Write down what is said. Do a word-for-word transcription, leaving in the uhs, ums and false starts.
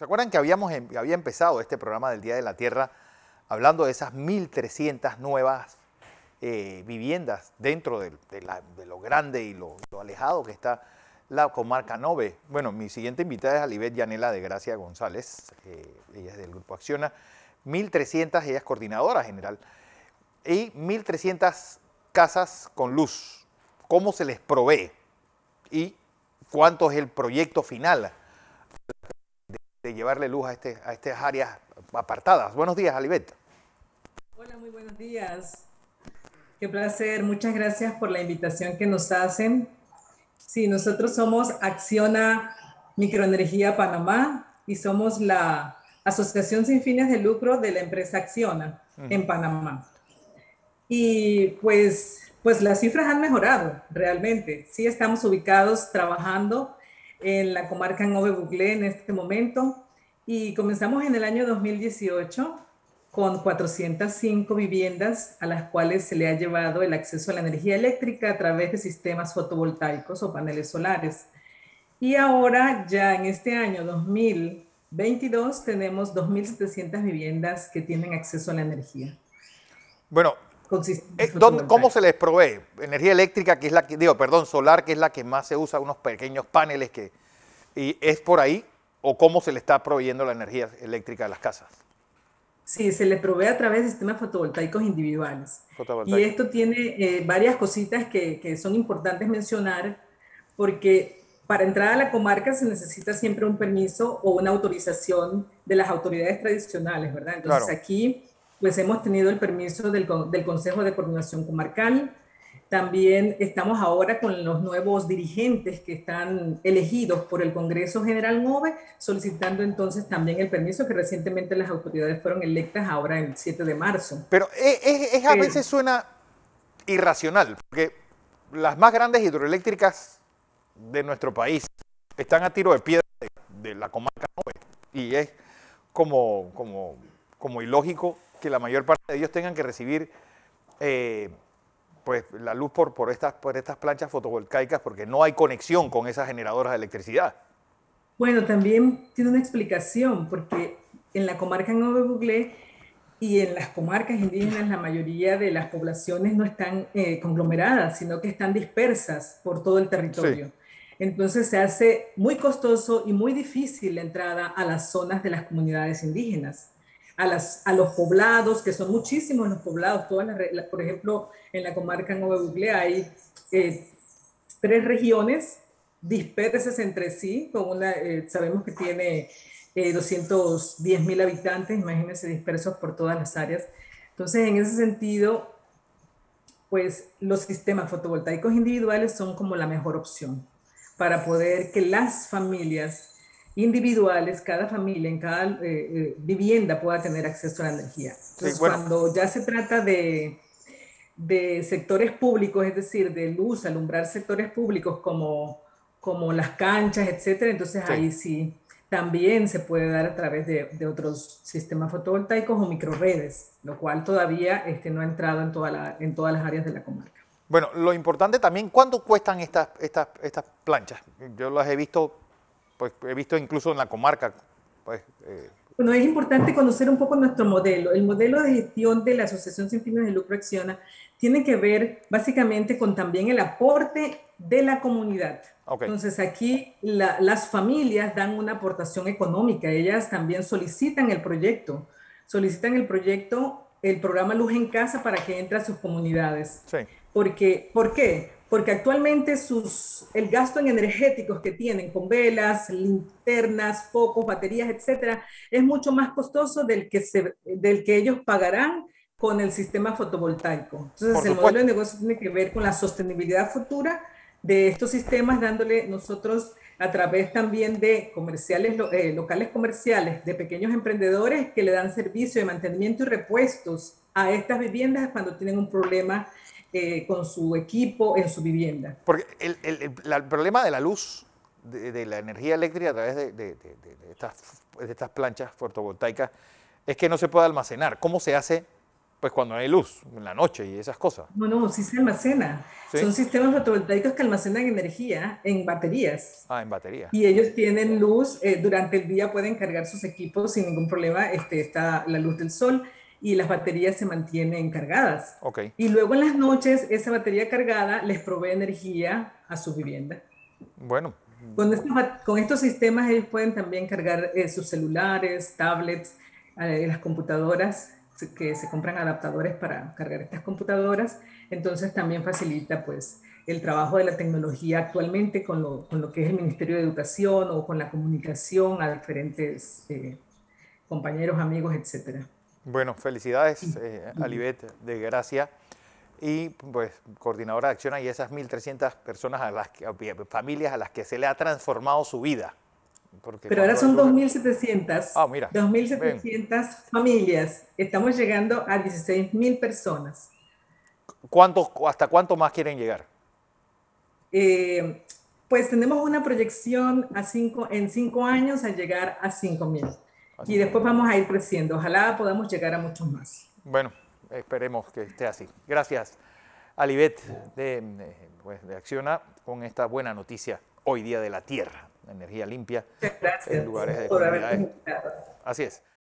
¿Se acuerdan que habíamos, em- había empezado este programa del Día de la Tierra hablando de esas mil trescientas nuevas eh, viviendas dentro de, de la- de lo grande y lo, lo alejado que está la comarca Nove? Bueno, mi siguiente invitada es Alibet Yanela de Gracia González, eh, ella es del Grupo Acciona. mil trescientas, ella es coordinadora general, y mil trescientas casas con luz. ¿Cómo se les provee? ¿Y cuánto es el proyecto final de llevarle luz a, este, a estas áreas apartadas? Buenos días, Alibet. Hola, muy buenos días. Qué placer. Muchas gracias por la invitación que nos hacen. Sí, nosotros somos Acciona Microenergía Panamá y somos la asociación sin fines de lucro de la empresa Acciona Ujú. en Panamá. Y pues, pues las cifras han mejorado realmente. Sí, estamos ubicados trabajando en la comarca Nove Buglé en este momento y comenzamos en el año dos mil dieciocho con cuatrocientas cinco viviendas a las cuales se le ha llevado el acceso a la energía eléctrica a través de sistemas fotovoltaicos o paneles solares. Y ahora ya en este año dos mil veintidós tenemos dos mil setecientas viviendas que tienen acceso a la energía Bueno, con eh, sistemas ¿dónde- ¿cómo se fotovoltaicos. les provee? Energía eléctrica, que es la que, digo, perdón, solar, que es la que más se usa, unos pequeños paneles que, y es por ahí, o cómo se le está proveyendo la energía eléctrica a las casas Sí, se les provee a través de sistemas fotovoltaicos individuales. Y fotovoltaicas. esto tiene eh, varias cositas que, que son importantes mencionar, porque para entrar a la comarca se necesita siempre un permiso o una autorización de las autoridades tradicionales, ¿verdad? Entonces Claro. aquí pues hemos tenido el permiso del, con- del Consejo de Coordinación Comarcal. También estamos ahora con los nuevos dirigentes que están elegidos por el Congreso General Nove, solicitando entonces también el permiso que recientemente las autoridades fueron electas ahora el siete de marzo. Pero es, es- es- a Pero, veces suena irracional, porque las más grandes hidroeléctricas de nuestro país están a tiro de piedra de, de la comarca Nove, y es como, como, como ilógico que la mayor parte de ellos tengan que recibir eh, pues, la luz por, por, estas, por estas planchas fotovoltaicas, porque no hay conexión con esas generadoras de electricidad. bueno, también tiene una explicación, porque en la comarca Nove Buglé y en las comarcas indígenas la mayoría de las poblaciones no están eh, conglomeradas, sino que están dispersas por todo el Sí, territorio. Entonces se hace muy costoso y muy difícil la entrada a las zonas de las comunidades indígenas, a, las, a los poblados, que son muchísimos los poblados. Todas las, la, por ejemplo, en la comarca Nove Buglé hay eh, tres regiones dispersas entre sí, con una, eh, sabemos que tiene eh, doscientos diez mil habitantes, imagínense dispersos por todas las áreas. Entonces, en ese sentido, pues los sistemas fotovoltaicos individuales son como la mejor opción para poder que las familias individuales, cada familia en cada eh, eh, vivienda pueda tener acceso a la energía. sí, Entonces, bueno, cuando ya se trata de de sectores públicos, es decir, de luz, alumbrar sectores públicos como, como las canchas, etcétera, entonces sí. ahí sí también se puede dar a través de, de otros sistemas fotovoltaicos o microredes, lo cual todavía este, no ha entrado en, toda la, en todas las áreas de la comarca. Bueno, lo importante también, ¿cuánto cuestan estas, estas, estas planchas? Yo las he visto, pues he visto incluso en la comarca, pues, eh, Bueno, es importante conocer un poco nuestro modelo. El modelo de gestión de la Asociación Sin Fines de Lucro Acciona tiene que ver básicamente con también el aporte de la comunidad. ok, Entonces aquí la, las familias dan una aportación económica, ellas también solicitan el proyecto, solicitan el proyecto, el programa Luz en Casa para que entre a sus comunidades. sí. Porque, ¿por qué? Porque actualmente sus, el gasto en energéticos que tienen con velas, linternas, focos, baterías, etcétera, es mucho más costoso del que, se, del que ellos pagarán con el sistema fotovoltaico. Por Entonces, el modelo de supuesto. negocio tiene que ver con la sostenibilidad futura de estos sistemas, dándole nosotros a través también de comerciales, eh, locales comerciales, de pequeños emprendedores que le dan servicio de mantenimiento y repuestos a estas viviendas cuando tienen un problema eh, con su equipo en su vivienda. Porque el, el, el, la- el problema de la luz, de, de la energía eléctrica a través de, de, de, de estas, de estas planchas fotovoltaicas, es que no se puede almacenar. ¿Cómo se hace pues cuando hay luz, en la noche y esas cosas. No, no, sí se almacena. ¿Sí? Son sistemas fotovoltaicos que almacenan energía en baterías. Ah, en batería. Y ellos tienen luz, eh, durante el día pueden cargar sus equipos sin ningún problema, este, está la luz del sol y las baterías se mantienen cargadas. Ok. Y luego en las noches esa batería cargada les provee energía a su vivienda. Bueno. Con estos, con estos sistemas ellos pueden también cargar eh, sus celulares, tablets, eh, las computadoras, que se compran adaptadores para cargar estas computadoras. Entonces también facilita pues el trabajo de la tecnología actualmente con lo, con lo que es el Ministerio de Educación o con la comunicación a diferentes eh, compañeros, amigos, etcétera. Bueno, felicidades, eh, Alibet de Gracia, y pues coordinadora de Acciona y esas mil trescientas personas, a las que, familias a las que se le ha transformado su vida. Porque Pero ahora son luz... dos mil setecientas, ah, mira, dos mil setecientas familias. Estamos llegando a dieciséis mil personas. ¿Cuánto, ¿Hasta cuánto más quieren llegar? Eh, pues tenemos una proyección a cinco, en cinco años a llegar a cinco mil. Y después vamos a ir creciendo. Ojalá podamos llegar a muchos más. Bueno, esperemos que esté así. Gracias, Alibet de, pues, de Acciona, con esta buena noticia hoy día de la Tierra, energía limpia Muchas gracias en lugares de por comunidades. haberme invitado. Así es.